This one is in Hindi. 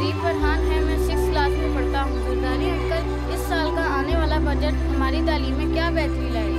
मेरी फरहान है, मैं 6 क्लास में पढ़ता हूँ। ज़रदारी अंकल, इस साल का आने वाला बजट हमारी तालीम में क्या बेहतरी लाएगा?